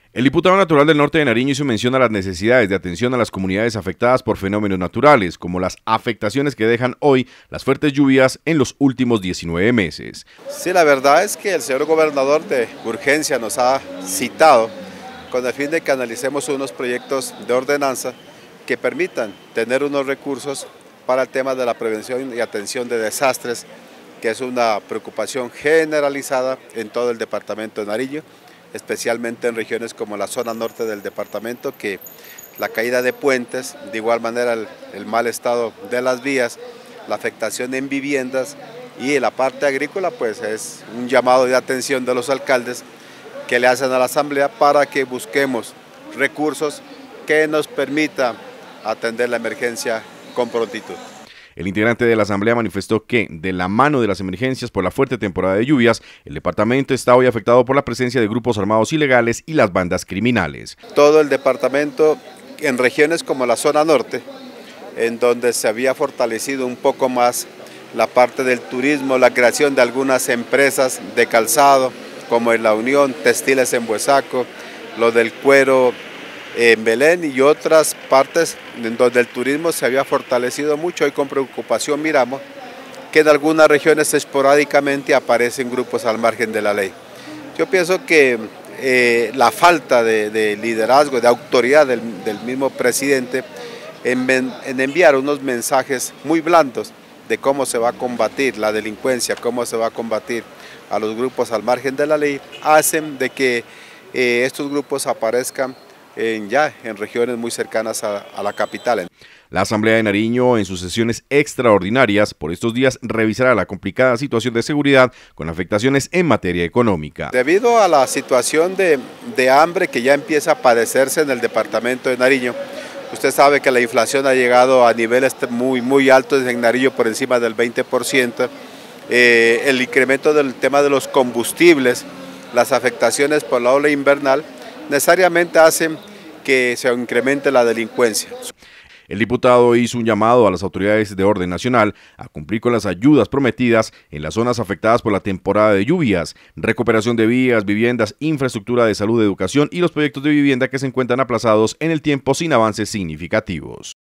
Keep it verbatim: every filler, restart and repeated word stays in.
El diputado natural del norte de Nariño hizo mención a las necesidades de atención a las comunidades afectadas por fenómenos naturales, como las afectaciones que dejan hoy las fuertes lluvias en los últimos diecinueve meses. Sí, la verdad es que el señor gobernador de urgencia nos ha citado con el fin de que analicemos unos proyectos de ordenanza que permitan tener unos recursos para el tema de la prevención y atención de desastres, que es una preocupación generalizada en todo el departamento de Nariño, especialmente en regiones como la zona norte del departamento, que la caída de puentes, de igual manera el, el mal estado de las vías, la afectación en viviendas y en la parte agrícola, pues es un llamado de atención de los alcaldes que le hacen a la asamblea para que busquemos recursos que nos permitan atender la emergencia con prontitud. El integrante de la asamblea manifestó que, de la mano de las emergencias por la fuerte temporada de lluvias, el departamento está hoy afectado por la presencia de grupos armados ilegales y las bandas criminales. Todo el departamento, en regiones como la zona norte, en donde se había fortalecido un poco más la parte del turismo, la creación de algunas empresas de calzado, como en La Unión, Textiles en Buesaco, lo del cuero en Belén y otras partes en donde el turismo se había fortalecido mucho. Hoy con preocupación miramos que en algunas regiones esporádicamente aparecen grupos al margen de la ley. Yo pienso que eh, la falta de, de liderazgo, de autoridad del, del mismo presidente en, en enviar unos mensajes muy blandos de cómo se va a combatir la delincuencia, cómo se va a combatir a los grupos al margen de la ley, hacen de que eh, estos grupos aparezcan En ya en regiones muy cercanas a, a la capital. La Asamblea de Nariño, en sus sesiones extraordinarias, por estos días revisará la complicada situación de seguridad con afectaciones en materia económica. Debido a la situación de, de hambre que ya empieza a padecerse en el departamento de Nariño, usted sabe que la inflación ha llegado a niveles muy, muy altos en Nariño, por encima del veinte por ciento, eh, el incremento del tema de los combustibles, las afectaciones por la ola invernal, necesariamente hacen que se incremente la delincuencia. El diputado hizo un llamado a las autoridades de orden nacional a cumplir con las ayudas prometidas en las zonas afectadas por la temporada de lluvias, recuperación de vías, viviendas, infraestructura de salud, educación y los proyectos de vivienda que se encuentran aplazados en el tiempo sin avances significativos.